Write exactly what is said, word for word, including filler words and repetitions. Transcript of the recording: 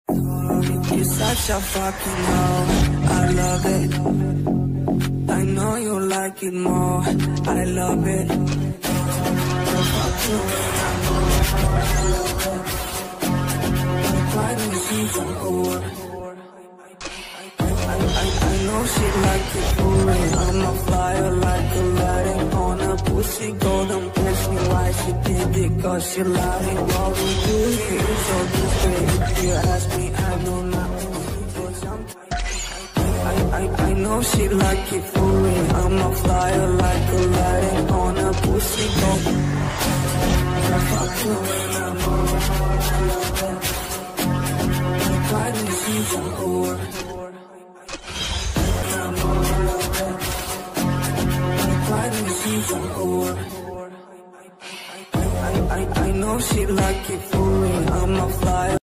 You're such a fucking hoe, I love it. I know you like it more, I love it. Fuck you when I'm more, I love it. Why don't you see some whore? I, I, I know she like it for real. I'm a flyer like a lighting on a pussy golden push me why she did it, cause she lying. What we do here is so different. If you ask me, I know nothing. I, I, I know she like it for real. I'm a flyer like a lighting on a pussy golden. Fuck you when I'm on, I love it. Why do you see some whore? I, I, I know she like it for real. I'm a flyer.